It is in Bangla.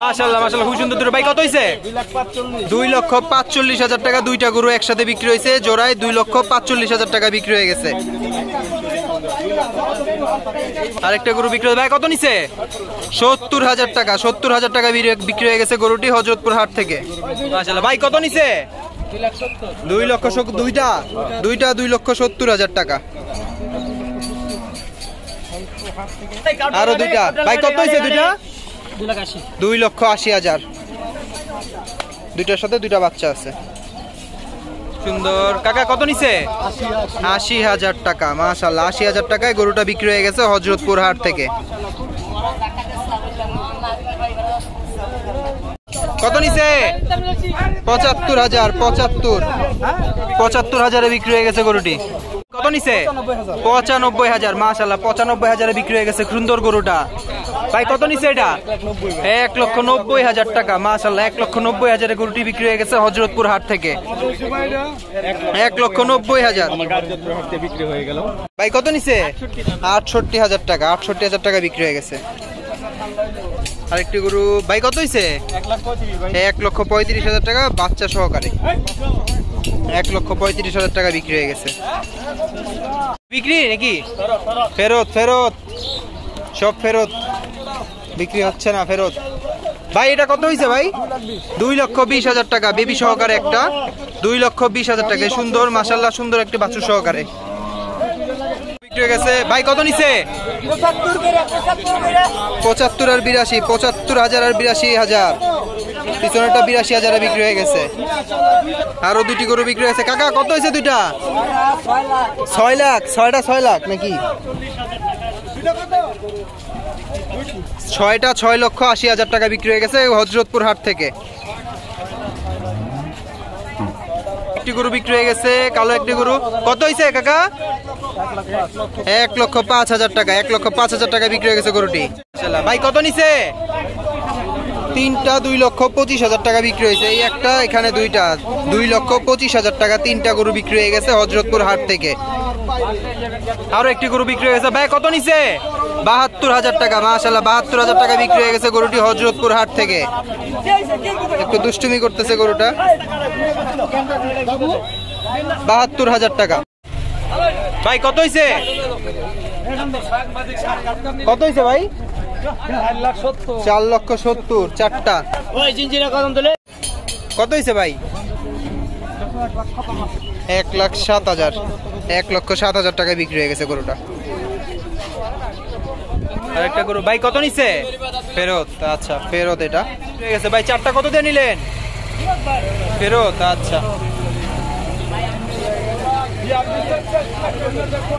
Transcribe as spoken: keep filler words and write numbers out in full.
মাশাআল্লাহ মাশাআল্লাহ খুব সুন্দর দুটো। ভাই কত হইছে? দুই লক্ষ পাঁচচল্লিশ হাজার টাকা দুইটা গরু একসাথে বিক্রি হয়েছে, জোড়ায় দুই লক্ষ পাঁচচল্লিশ হাজার টাকা বিক্রি হয়ে গেছে। আরেকটা গরু বিক্রি ভাই কত নিছে? সত্তর হাজার টাকা সত্তর হাজার টাকা বিক্রি হয়ে গেছে গরুটি হযরতপুর হাট থেকে। মাশাআল্লাহ ভাই কত নিছে? দুই লক্ষ দুইটা দুইটা দুই লক্ষ সত্তর হাজার টাকা। আরো দুইটা ভাই কত হয়েছে? দুইটা দুই লক্ষ আশি হাজার। দুইটার সাথে দুইটা বাচ্চা আছে। সুন্দর কাকা কত নিছে? আশি হাজার টাকা। মাশাআল্লাহ আশি হাজার টাকায় গরুটা বিক্রি হয়ে গেছে হযরতপুর হাট থেকে। কত নিছে? পঁচাত্তর হাজার পঁচাত্তর পঁচাত্তর হাজারে বিক্রি হয়ে গেছে গরুটি। কত নিছে? পঁচানব্বই হাজার। মাশাআল্লাহ পঁচানব্বই হাজারে বিক্রি হয়ে গেছে সুন্দর গরুটা। ভাই কত নিছে এটা? এক লক্ষ নব্বই হাজার টাকা। মাশাআল্লাহ এক লক্ষ নব্বই হাজারে গরুটি বিক্রি হয়ে গেছে হযরতপুর হাট থেকে। এক লক্ষ নব্বই হাজার। ভাই কত নিছে? আটষট্টি হাজার টাকা আটষট্টি হাজার টাকা বিক্রি হয়ে গেছে। আরেকটি গরু ভাই কত হইছে? এক লক্ষ পঁয়ত্রিশ হাজার টাকা বাচ্চা সহকারে। এক লক্ষ পঁয়ত্রিশ হাজার টাকা বিক্রি হয়ে গেছে। বিক্রি নাকি ফেরত? ফেরত সব ফেরত, বিক্রি হচ্ছে না, ফেরত। ভাই এটা কত হয়েছে ভাই? দুই লক্ষ বিশ হাজার টাকা বেবি সহকারে একটা। দুই লক্ষ বিশ হাজার টাকা সুন্দর মাশাআল্লাহ সুন্দর একটি বাছুর সহকারে বিক্রি হয়ে গেছে। ভাই কত নিছে? পঁচাত্তর আর বিরাশি পঁচাত্তর হাজার আর বিরাশি হাজার। পিছনেরটা বিরাশি হাজারে বিক্রি হয়ে গেছে। আরো দুটি গরু বিক্রি হয়েছে। কাকা কত হয়েছে দুইটা? ছয় লাখ ছয়টা ছয় লাখ নাকি? ছয়টা ছয় লক্ষ আশি হাজার টাকা বিক্রি হয়ে গেছে হযরতপুর হাট থেকে। একটি গরু বিক্রি হয়ে গেছে কালো একটি গরু। কত হয়েছে কাকা? এক লক্ষ পাঁচ হাজার টাকা এক লক্ষ পাঁচ হাজার টাকা বিক্রি হয়ে গেছে গরুটি। ভাই কত নিছে? তিনটা দুই লক্ষ পঁচিশ হাজার টাকা বিক্রি হয়েছে। এই একটা এখানে দুইটা দুই লক্ষ পঁচিশ হাজার টাকা তিনটা গরু বিক্রি হয়ে গেছে হযরতপুর হাট থেকে। আরো একটি গরু বিক্রি হয়ে গেছে। ভাই কত নিছে? বাহাত্তর হাজার টাকা। মাশাআল্লাহ বাহাত্তর হাজার টাকা বিক্রি হয়ে গেছে গরুটি হযরতপুর হাট থেকে। একটু দুষ্টুমি করতেছে গরুটা। বাহাত্তর হাজার টাকা। ভাই কত হয়েছে? কত হয়েছে ভাই? চার লক্ষ সত্তর চারটা। কত হয়েছে ভাই? এক লাখ সাত হাজার এক লক্ষ সাত হাজার টাকায় বিক্রি হয়ে গেছে গরুটা। আরেকটা গরু ভাই কত নিছে? ফেরত। আচ্ছা ফেরত এটা হয়ে গেছে। ভাই চারটা কত দিয়ে নিলেন? ফেরত। আচ্ছা